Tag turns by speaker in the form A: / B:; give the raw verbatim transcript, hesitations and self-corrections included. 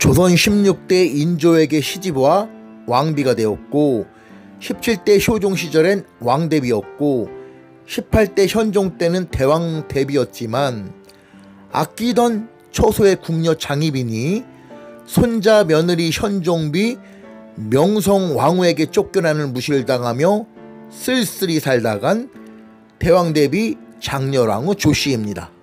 A: 조선 십육 대 인조에게 시집와 왕비가 되었고, 십칠 대 효종 시절엔 왕대비였고, 십팔 대 현종 때는 대왕대비였지만, 아끼던 처소의 궁녀 장희빈이 손자 며느리 현종비 명성왕후에게 쫓겨나는 무시를 당하며 쓸쓸히 살다간 대왕대비 장렬왕후 조씨입니다.